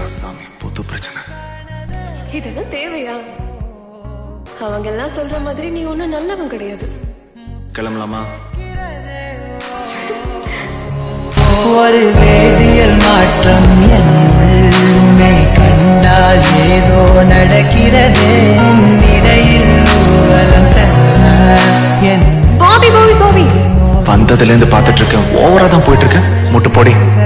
சாமி புது பிரச்சனை. இதெல்லாம் தேவையா? அவங்க எல்லாம் சொல்ற மாதிரி நீ ஒன்னும் நல்லவன் கிடையாது. கிளம்பலாமா? ஒரு வேதியியல் மாற்றம் என்னை கண்டால் ஏதோ நடக்கிறது. இடையில் ஊர்வலம் பாபி பாபி பாபி வந்ததுல இருந்து பாத்துட்டு இருக்கேன். ஓவரா தான் போயிட்டு இருக்கேன். முட்டு போடி.